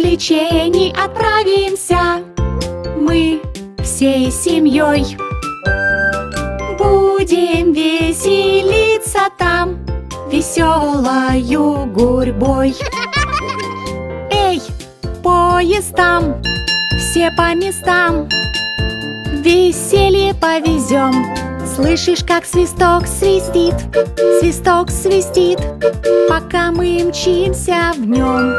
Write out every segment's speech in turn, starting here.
развлечений отправимся мы всей семьей. Будем веселиться там веселою гурьбой. Эй, поезд там, все по местам, веселье повезем. Слышишь, как свисток свистит, свисток свистит, пока мы мчимся в нем.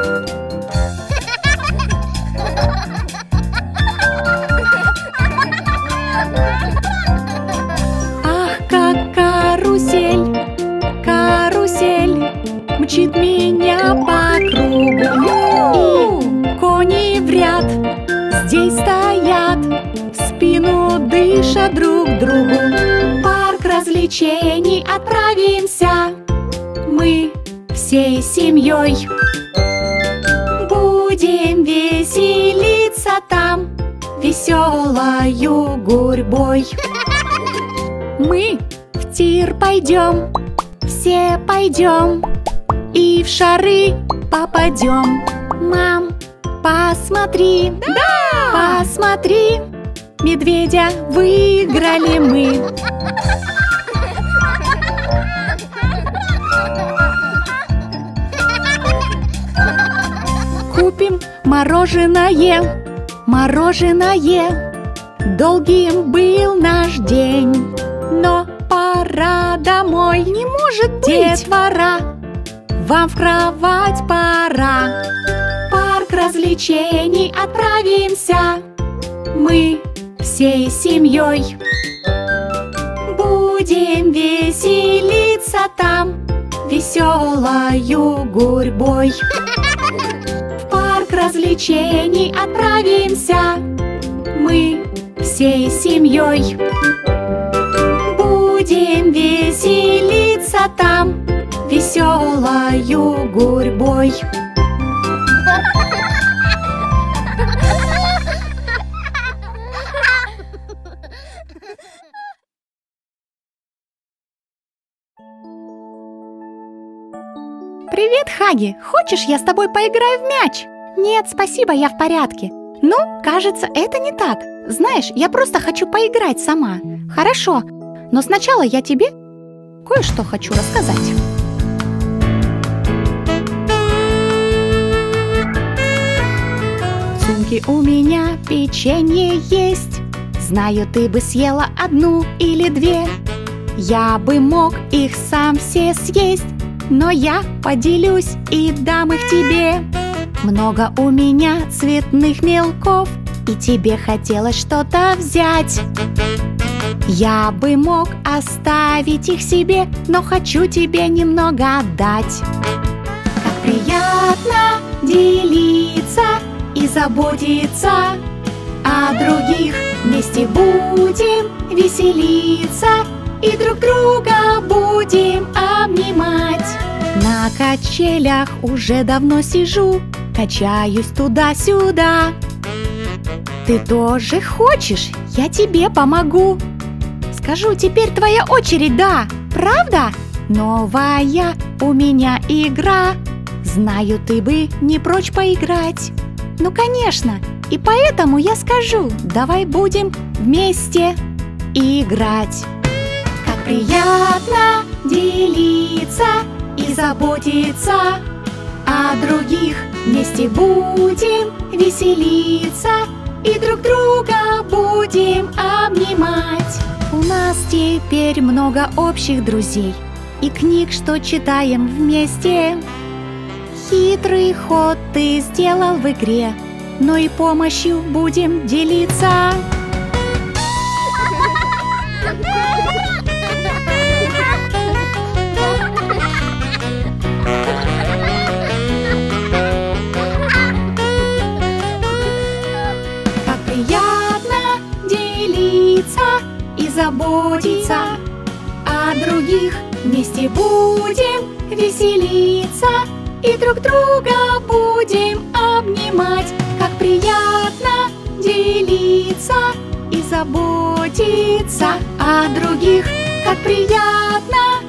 Ах, как карусель, карусель мчит меня по кругу. И кони в ряд здесь стоят, в спину дыша друг другу. В парк развлечений отправимся мы всей семьей. Будем веселиться там веселою гурьбой. Мы в тир пойдем, все пойдем, и в шары попадем. Мам, посмотри, да! Посмотри, медведя выиграли мы. Купим мороженое, мороженое. Долгим был наш день, но пора домой. Не может быть! Детвора, вам в кровать пора. В парк развлечений отправимся мы всей семьей. Будем веселиться там веселою гурьбой. В парк развлечений отправимся мы всей семьей. Будем веселиться там веселою гурьбой. Привет, Хаги! Хочешь, я с тобой поиграю в мяч? Нет, спасибо, я в порядке. Ну, кажется, это не так. Знаешь, я просто хочу поиграть сама. Хорошо, но сначала я тебе кое-что хочу рассказать. В сумке у меня печенье есть. Знаю, ты бы съела одну или две. Я бы мог их сам все съесть, но я поделюсь и дам их тебе. Много у меня цветных мелков, и тебе хотелось что-то взять. Я бы мог оставить их себе, но хочу тебе немного отдать. Как приятно делиться и заботиться о других. Вместе будем веселиться и друг друга будем обнимать. На качелях уже давно сижу, качаюсь туда-сюда. Ты тоже хочешь? Я тебе помогу. Скажу, теперь твоя очередь, да? Правда? Новая у меня игра. Знаю, ты бы не прочь поиграть. Ну, конечно. И поэтому я скажу, давай будем вместе играть. Как приятно делиться и заботиться о других. Вместе будем веселиться и друг друга будем обнимать. У нас теперь много общих друзей и книг, что читаем вместе. Хитрый ход ты сделал в игре, но и помощью будем делиться. Заботиться о других. Вместе будем веселиться и друг друга будем обнимать. Как приятно делиться и заботиться о других. Как приятно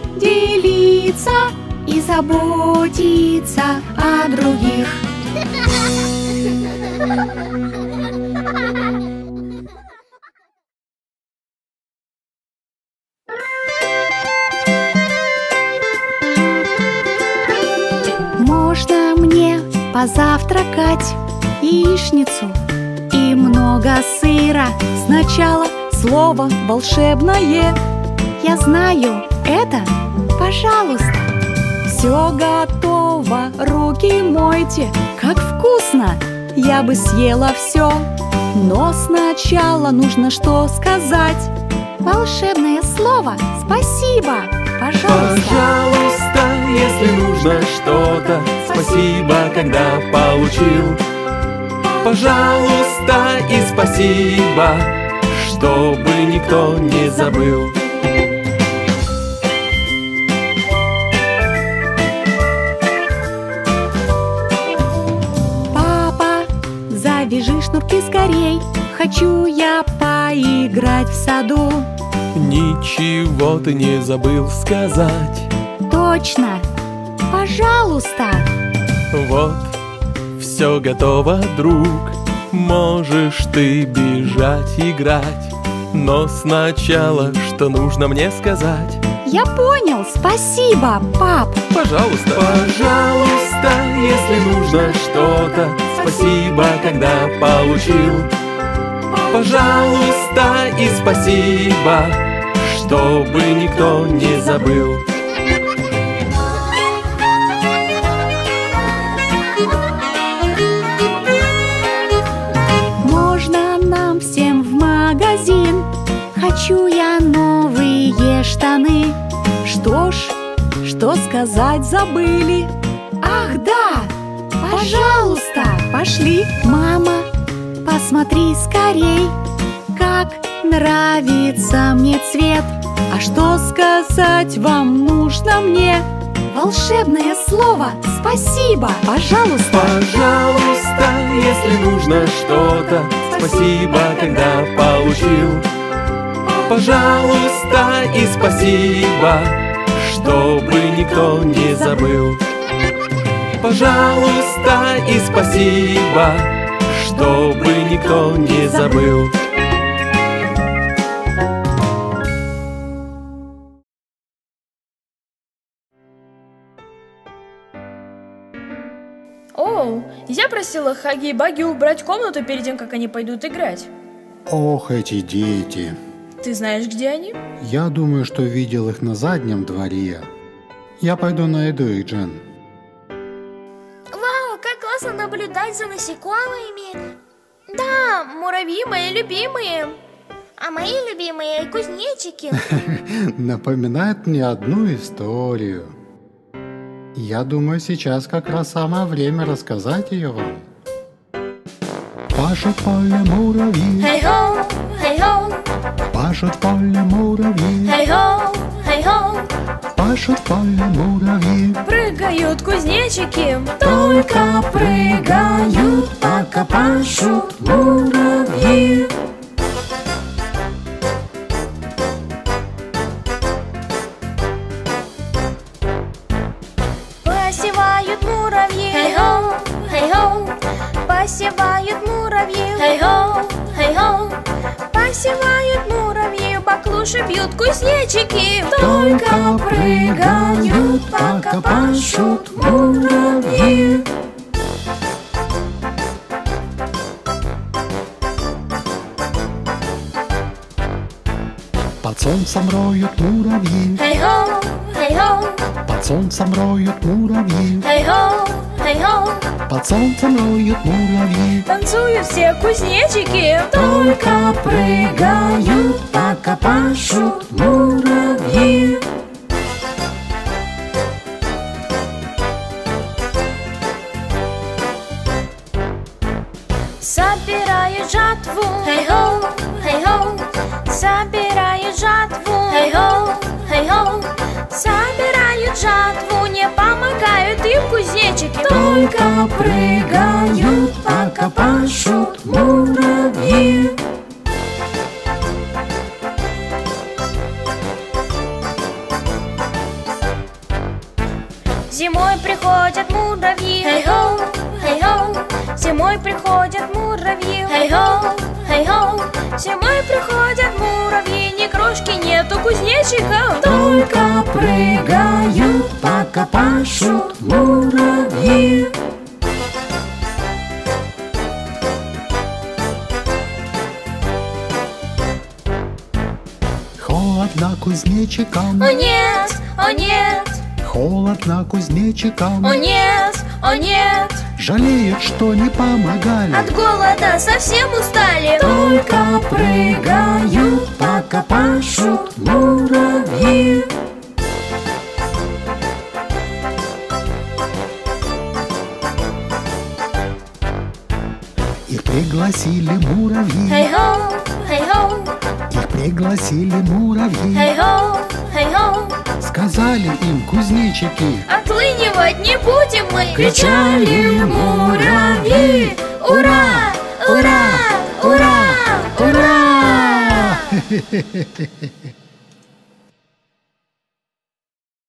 делиться и заботиться о других. Можно мне позавтракать яичницу и много сыра? Сначала слово волшебное. Я знаю это, пожалуйста. Все готово, руки мойте. Как вкусно! Я бы съела все. Но сначала нужно что сказать? Волшебное слово «спасибо». Пожалуйста. Пожалуйста, если нужно что-то, спасибо, когда получил. Пожалуйста и спасибо, чтобы никто не забыл. Папа, завяжи шнурки скорей. Хочу я поиграть в саду. Ничего ты не забыл сказать. Точно, пожалуйста. Вот, все готово, друг. Можешь ты бежать, играть. Но сначала, что нужно мне сказать? Я понял, спасибо, пап. Пожалуйста. Пожалуйста, если нужно что-то, спасибо, когда получил. Пожалуйста и спасибо, чтобы никто не забыл. Можно нам всем в магазин? Хочу я новые штаны. Что ж, что сказать забыли? Ах, да! Пожалуйста, пошли, мама. Посмотри скорей, как нравится мне цвет. А что сказать вам нужно мне? Волшебное слово «спасибо». Пожалуйста. Пожалуйста, если нужно что-то, спасибо, когда получил. Пожалуйста и спасибо, чтобы никто не забыл. Пожалуйста и спасибо, чтобы никто не забыл. Оу, я просила Хаги и Баги убрать комнату перед тем, как они пойдут играть. Ох, эти дети. Ты знаешь, где они? Я думаю, что видел их на заднем дворе. Я пойду найду их, Джен. Вау, как классно наблюдать за насекомыми. Да, муравьи мои любимые. А мои любимые кузнечики. Напоминает мне одну историю. Я думаю, сейчас как раз самое время рассказать ее вам. Пашут в поле муравьи, Хей-хоу, хей-хоу, пашут в поле муравьи, хей-хоу, хей-хоу. пашут в поле муравьи. Прыгают кузнечики. Только прыгают, пока пашут муравьи. Посевают муравьи. Хей-хоу, хей-хоу. Посевают муравьи. Хей-хоу, хей-хоу. Посевают муравьи. Баклуши бьют кузнечики. Только прыгают, пока пашут муравьи. Под солнцем роют муравьи, Хей-хоу, хей-хоу. под солнцем роют муравьи, Хей-хоу, хей-хоу. под солнцем роют муравьи. Танцуют все кузнечики. Только прыгают, пока пашут муравьи. Собирают жатву. Хей-хоу, хей-хоу. Собирают жатву. Хей-хоу, хей-хоу. Собирают жатву. Не помогают им кузнечики. Только прыгают, пока пашут муравьи. Зимой приходят муравьи. Хей-хоу, хей-хоу. Зимой Зимой приходят муравьи. Хей-хоу, хей-хоу. Зимой приходят муравьи. Ни крошки нету кузнечиков. Только прыгают, пока пашут муравьи. Холодно кузнечикам, О нет, о нет, холодно кузнечикам. о нет, о нет. Жалеют, что не помогали. От голода совсем устали. Только прыгают, пока пашут муравьи. Их пригласили муравьи. Хей-хоу, хей-хоу, Их пригласили муравьи. хей-хоу, хей-хоу. Сказали им кузнечики: Отлынивать не будем мы. Кричали муравьи. Ура! Ура! Ура! Ура! «Ура!»